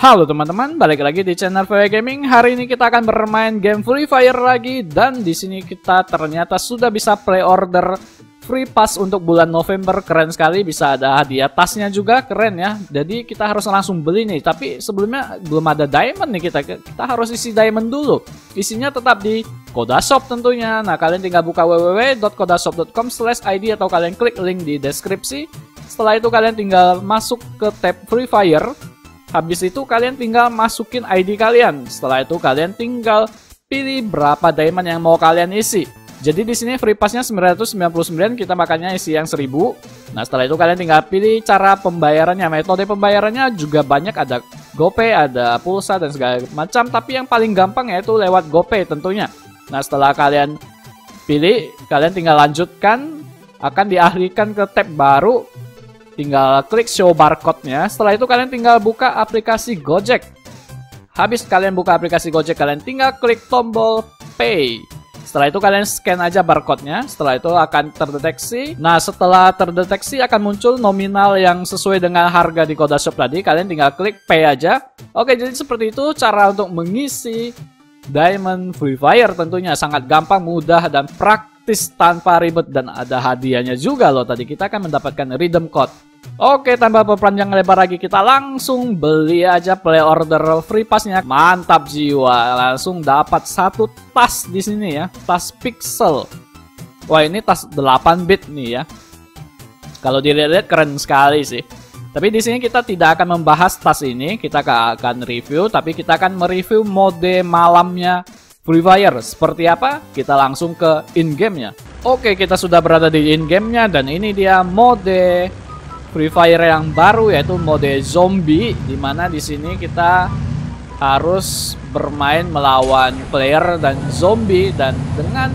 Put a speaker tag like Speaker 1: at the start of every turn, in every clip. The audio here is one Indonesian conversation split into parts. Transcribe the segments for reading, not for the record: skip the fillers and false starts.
Speaker 1: Halo teman-teman, balik lagi di channel VW Gaming. Hari ini kita akan bermain game Free Fire lagi, dan di sini kita ternyata sudah bisa pre-order free pass untuk bulan November. Keren sekali, bisa ada hadiah tasnya juga, keren ya. Jadi kita harus langsung beli nih, tapi sebelumnya belum ada diamond nih, kita harus isi diamond dulu. Isinya tetap di Kodashop tentunya. Nah, kalian tinggal buka www.kodashop.com/id atau kalian klik link di deskripsi. Setelah itu kalian tinggal masuk ke tab Free Fire. Habis itu kalian tinggal masukin ID kalian. Setelah itu kalian tinggal pilih berapa diamond yang mau kalian isi. Jadi di sini free passnya 999, kita makannya isi yang 1000. Nah, setelah itu kalian tinggal pilih cara pembayarannya. Metode pembayarannya juga banyak, ada GoPay, ada pulsa dan segala macam, tapi yang paling gampang yaitu lewat GoPay tentunya. Nah, setelah kalian pilih, kalian tinggal lanjutkan, akan dialihkan ke tab baru. Tinggal klik show barcode-nya. Setelah itu kalian tinggal buka aplikasi Gojek. Habis kalian buka aplikasi Gojek, kalian tinggal klik tombol pay. Setelah itu kalian scan aja barcode-nya. Setelah itu akan terdeteksi. Nah, setelah terdeteksi akan muncul nominal yang sesuai dengan harga di Kodashop tadi. Kalian tinggal klik pay aja. Oke, jadi seperti itu cara untuk mengisi Diamond Free Fire. Tentunya sangat gampang, mudah, dan praktis tanpa ribet, dan ada hadiahnya juga loh. Tadi kita akan mendapatkan redeem code. Oke, tanpa perpanjang lebar lagi, kita langsung beli aja play order free passnya. Mantap jiwa, langsung dapat satu tas di sini ya, tas pixel. Wah, ini tas 8 bit nih ya. Kalau dilihat keren sekali sih. Tapi di sini kita tidak akan membahas tas ini, kita akan review, tapi kita akan mereview mode malamnya Free Fire. Seperti apa? Kita langsung ke in-game-nya. Oke, kita sudah berada di in-game-nya, dan ini dia mode Free Fire yang baru, yaitu mode zombie, dimana di sini kita harus bermain melawan player dan zombie, dan dengan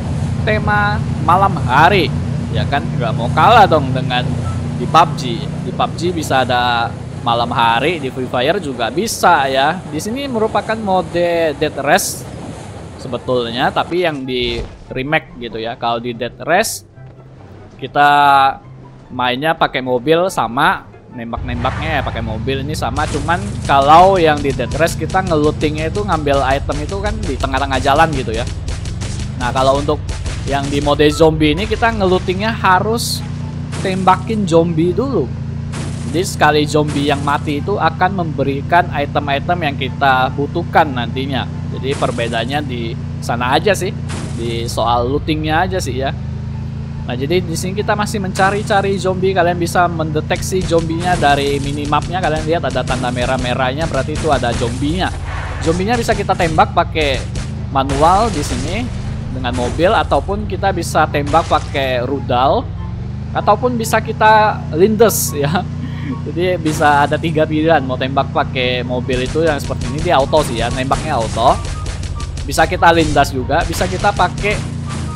Speaker 1: tema malam hari, ya kan? Nggak mau kalah dong dengan di PUBG. Di PUBG bisa ada malam hari, di Free Fire juga bisa ya. Di sini merupakan mode Dead Race sebetulnya, tapi yang di remake gitu ya. Kalau di Dead Race kita mainnya pakai mobil, sama nembak-nembaknya ya pakai mobil, ini sama. Cuman kalau yang di Dead Race kita ngelootingnya itu ngambil item itu kan di tengah-tengah jalan gitu ya. Nah, kalau untuk yang di mode zombie ini kita ngelootingnya harus tembakin zombie dulu. Jadi sekali zombie yang mati itu akan memberikan item-item yang kita butuhkan nantinya. Jadi perbedaannya di sana aja sih, di soal lootingnya aja sih ya. Nah, jadi di sini kita masih mencari-cari zombie. Kalian bisa mendeteksi zombinya dari minimapnya. Kalian lihat ada tanda merah-merahnya, berarti itu ada zombinya. Zombinya bisa kita tembak pakai manual di sini dengan mobil, ataupun kita bisa tembak pakai rudal, ataupun bisa kita lindes ya. Jadi bisa ada 3 pilihan. Mau tembak pakai mobil itu yang seperti ini, dia auto sih ya, nembaknya auto. Bisa kita lindas juga, bisa kita pakai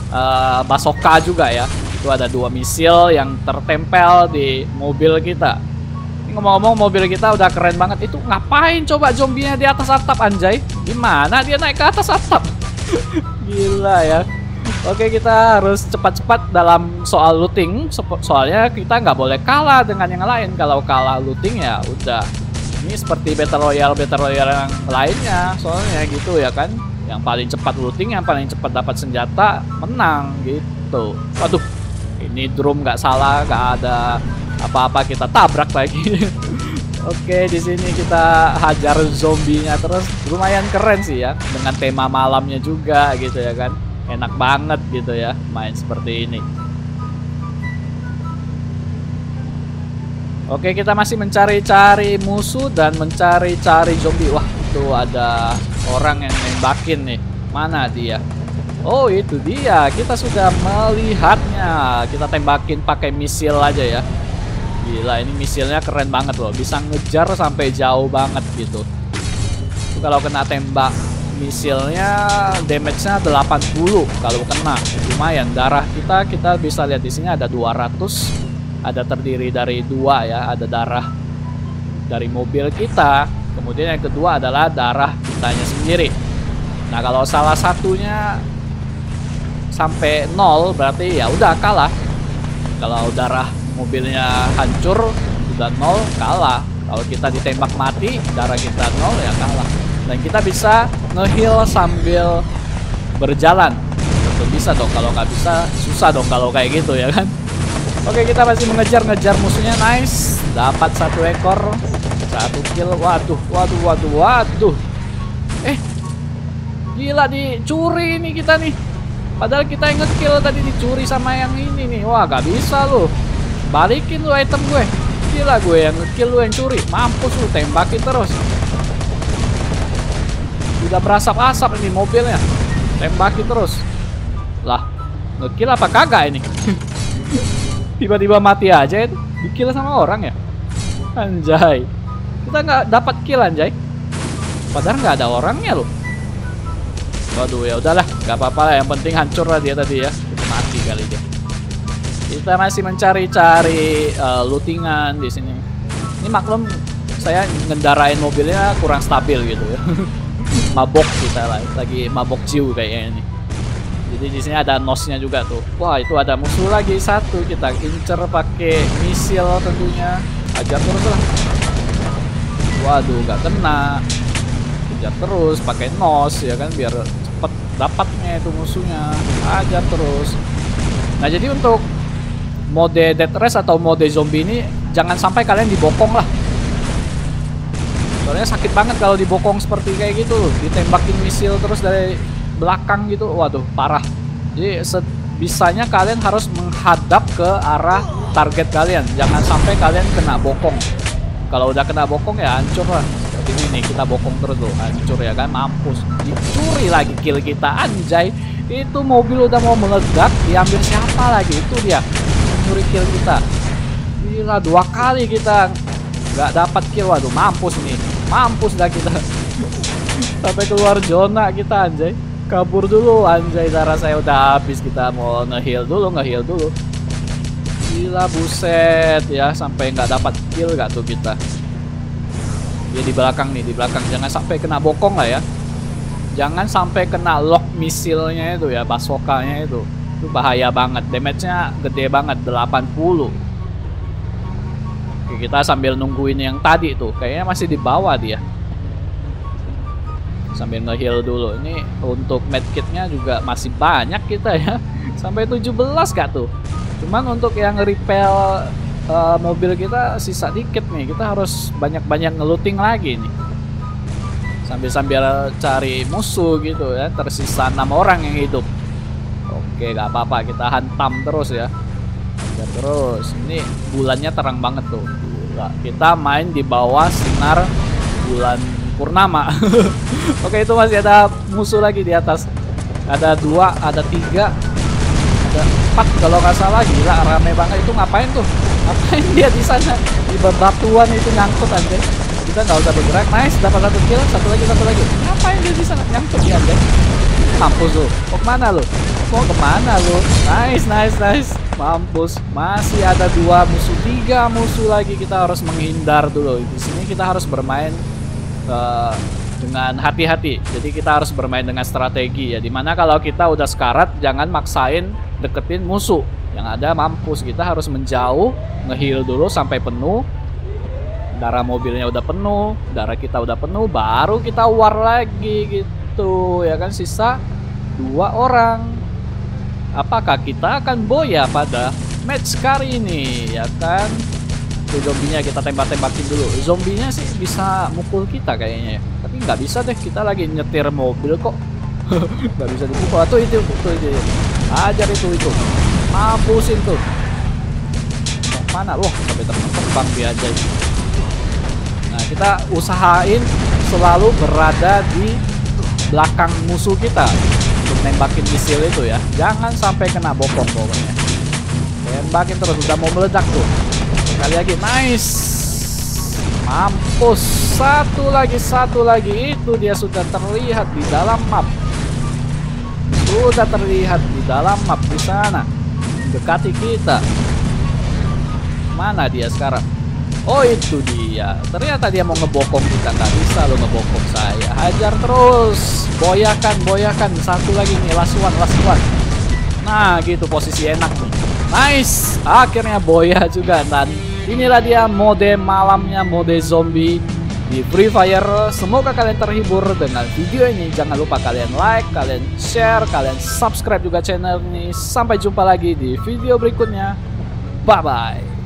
Speaker 1: bazooka juga ya. Itu ada 2 misil yang tertempel di mobil kita. Ini ngomong-ngomong, mobil kita udah keren banget. Itu ngapain coba zombinya di atas atap, anjay? Gimana dia naik ke atas atap? Gila ya. Oke, kita harus cepat-cepat dalam soal looting. Soalnya kita nggak boleh kalah dengan yang lain. Kalau kalah looting ya udah. Ini seperti Battle Royale yang lainnya. Soalnya gitu ya kan. Yang paling cepat looting, yang paling cepat dapat senjata, menang gitu. Waduh, ini drum nggak salah, nggak ada apa-apa, kita tabrak lagi. Oke, di sini kita hajar zombinya terus. Lumayan keren sih ya, dengan tema malamnya juga gitu ya kan. Enak banget gitu ya main seperti ini. Oke, kita masih mencari-cari musuh dan mencari-cari zombie. Wah, itu ada orang yang nembakin nih. Mana dia? Oh, itu dia. Kita sudah melihatnya. Kita tembakin pakai misil aja ya. Gila, ini misilnya keren banget loh. Bisa ngejar sampai jauh banget gitu. Itu kalau kena tembak misilnya, damage-nya 80 kalau kena. Lumayan. Darah kita bisa lihat di sini ada 200. Ada terdiri dari 2 ya. Ada darah dari mobil kita. Kemudian yang kedua adalah darah kitanya sendiri. Nah, kalau salah satunya sampai 0 berarti ya udah kalah. Kalau darah mobilnya hancur udah 0, kalah. Kalau kita ditembak mati, darah kita 0 ya kalah. Dan kita bisa nge-heal sambil berjalan. Tentu bisa dong, kalau nggak bisa susah dong kalau kayak gitu ya kan. Oke, kita masih mengejar-ngejar musuhnya. Nice, dapat 1 ekor, 1 kill. Waduh. Gila, dicuri nih kita nih. Padahal kita yang nge-kill tadi, dicuri sama yang ini nih. Wah, gak bisa lu. Balikin lu item gue. Gila, gue yang nge-kill, lu yang curi. Mampus lu, tembakin terus. Udah berasap-asap ini mobilnya. Tembakin terus. Lah, nge-kill apa kagak ini? Tiba-tiba mati aja itu. Di-kill sama orang ya? Anjay. Kita nggak dapat kill anjay. Padahal nggak ada orangnya loh. Waduh, ya udahlah, nggak apa-apa lah. Yang penting hancur lah dia tadi ya. Mati kali dia. Kita masih mencari-cari lootingan di sini. Ini maklum saya ngendarain mobilnya kurang stabil gitu ya. Mabok kita lah, lagi mabok jiu kayaknya ini. Jadi di sini ada nosnya juga tuh. Wah, itu ada musuh lagi satu. Kita incer pakai misil tentunya. Ajar terus lah. Waduh, nggak kena. Ajar terus pakai nos ya kan, biar cepet dapatnya itu musuhnya. Ajar terus. Nah, jadi untuk mode Death Race atau mode zombie ini jangan sampai kalian dibokong lah. Soalnya sakit banget kalau dibokong seperti kayak gitu, ditembakin misil terus dari belakang gitu. Waduh, parah. Jadi sebisanya kalian harus menghadap ke arah target kalian. Jangan sampai kalian kena bokong. Kalau udah kena bokong ya hancur lah. Seperti ini nih, kita bokong terus loh, hancur ya kan, mampus. Dicuri lagi kill kita, anjay. Itu mobil udah mau meledak, diambil siapa lagi? Itu dia, mencuri kill kita. Gila, 2 kali kita nggak dapat kill. Waduh, mampus nih. Mampus dah kita. Sampai keluar zona kita anjay. Kabur dulu anjay, darah saya udah habis. Kita mau nge-heal dulu. Gila, buset ya, sampai nggak dapat kill gak tuh kita. Dia di belakang nih, di belakang. Jangan sampai kena bokong lah ya. Jangan sampai kena lock misilnya itu ya, bazooka-nya itu. Itu bahaya banget. Damage-nya gede banget, 80. Oke, kita sambil nungguin yang tadi tuh. Kayaknya masih di bawah dia. Sambil nge-heal dulu. Ini untuk medkitnya juga masih banyak kita ya. Sampai 17 gak tuh. Cuman untuk yang repel mobil kita sisa dikit nih. Kita harus banyak-banyak ngelooting lagi nih. Sambil-sambil cari musuh gitu ya. Tersisa 6 orang yang hidup. Oke, gak apa-apa. Kita hantam terus ya. Terus. Ini bulannya terang banget tuh. Gila. Kita main di bawah sinar bulan purnama. Oke, itu masih ada musuh lagi di atas. Ada 2, ada 3, ada 4 kalau nggak salah. Gila, rame banget. Itu ngapain tuh? Ngapain dia di sana? Di bebatuan itu nyangkut aja. Kita nggak usah bergerak. Nice, dapat 1 kill. Satu lagi. Ngapain dia di sana? Nyangkut dia aja. Mampus lu. Mau kemana lu? Nice. Mampus. Masih ada 2 musuh, 3 musuh lagi. Kita harus menghindar dulu. Di sini kita harus bermain dengan hati-hati. Jadi kita harus bermain dengan strategi ya. Dimana kalau kita udah sekarat, jangan maksain deketin musuh. Yang ada mampus. Kita harus menjauh, nge-heal dulu sampai penuh. Darah mobilnya udah penuh, darah kita udah penuh, baru kita war lagi gitu ya kan. Sisa 2 orang. Apakah kita akan boya pada match kali ini ya kan? Tuh, zombinya kita tembak-tembakin dulu. Zombinya sih bisa mukul kita kayaknya ya. Tapi nggak bisa deh, kita lagi nyetir mobil kok. Nggak bisa dipukul. Tuh itu. Ajar itu. Mampusin tuh. Mana? Wah, sampai terbang dia aja. Nah, kita usahain selalu berada di belakang musuh kita untuk nembakin misil itu ya. Jangan sampai kena bokong pokoknya. Tembakin terus, udah mau meledak tuh. Sekali lagi, nice. Mampus. Satu lagi. Itu dia sudah terlihat di dalam map. Di sana. Dekati kita. Mana dia sekarang? Oh, itu dia. Ternyata dia mau ngebokong kita. Nggak bisa lo ngebokong saya. Hajar terus. Boyakan. Satu lagi nih, last one. Nah, gitu posisi enak nih. Nice. Akhirnya boya juga. Dan Inilah dia mode malamnya, mode zombie di Free Fire. Semoga kalian terhibur dengan video ini. Jangan lupa kalian like, kalian share, kalian subscribe juga channel ini. Sampai jumpa lagi di video berikutnya. Bye bye.